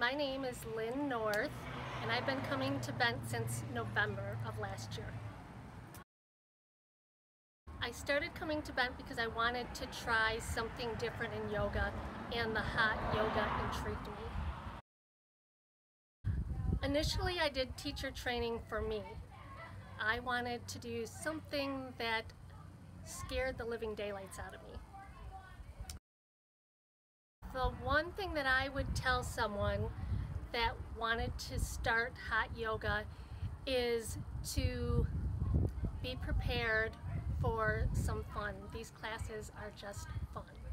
My name is Lynn North, and I've been coming to Bent since November of last year. I started coming to Bent because I wanted to try something different in yoga, and the hot yoga intrigued me. Initially, I did teacher training for me. I wanted to do something that scared the living daylights out of me. The one thing that I would tell someone that wanted to start hot yoga is to be prepared for some fun. These classes are just fun.